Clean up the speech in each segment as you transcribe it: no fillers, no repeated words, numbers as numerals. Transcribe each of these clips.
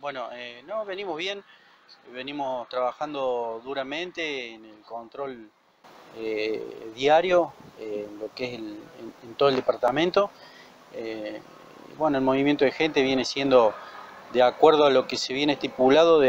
Bueno, no, venimos bien, venimos trabajando duramente en el control diario, en lo que es en todo el departamento. Bueno, el movimiento de gente viene siendo de acuerdo a lo que se viene estipulado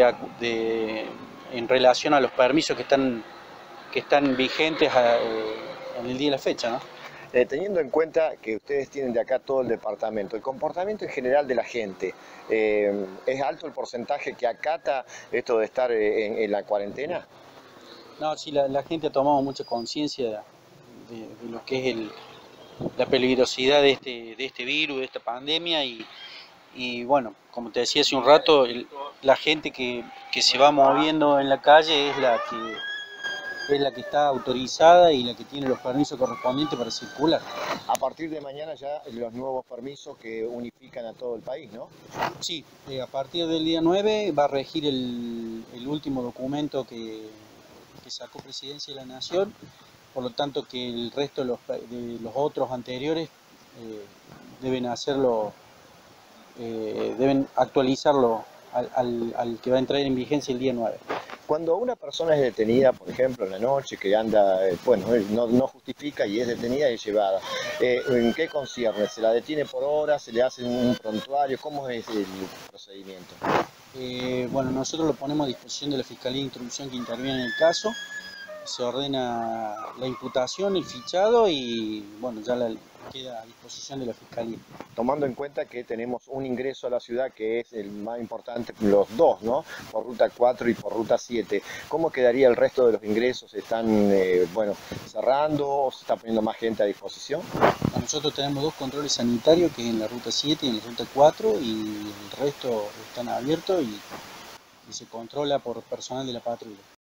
en relación a los permisos que están vigentes en el día de la fecha, ¿no? Teniendo en cuenta que ustedes tienen de acá todo el departamento, el comportamiento en general de la gente, ¿es alto el porcentaje que acata esto de estar en la cuarentena? No, sí, la gente ha tomado mucha conciencia de lo que es la peligrosidad de este virus, de esta pandemia y bueno, como te decía hace un rato, la gente que se va moviendo en la calle es la que está autorizada y la que tiene los permisos correspondientes para circular. A partir de mañana ya los nuevos permisos que unifican a todo el país, ¿no? Sí, a partir del día 9 va a regir el último documento que sacó Presidencia de la Nación, por lo tanto que el resto de los otros anteriores eh, deben hacerlo, deben actualizarlo al que va a entrar en vigencia el día 9. Cuando una persona es detenida, por ejemplo, en la noche, que anda, bueno, no justifica y es detenida y es llevada, ¿en qué concierne? ¿Se la detiene por hora? ¿Se le hace un prontuario? ¿Cómo es el procedimiento? Bueno, nosotros lo ponemos a disposición de la Fiscalía de Instrucción que interviene en el caso, se ordena la imputación, el fichado y bueno, queda a disposición de la Fiscalía. Tomando en cuenta que tenemos un ingreso a la ciudad que es el más importante, los dos, ¿no? Por ruta 4 y por ruta 7. ¿Cómo quedaría el resto de los ingresos? ¿Están, bueno, cerrando o se está poniendo más gente a disposición? Nosotros tenemos dos controles sanitarios, que es en la ruta 7 y en la ruta 4, y el resto están abiertos y se controla por personal de la patrulla.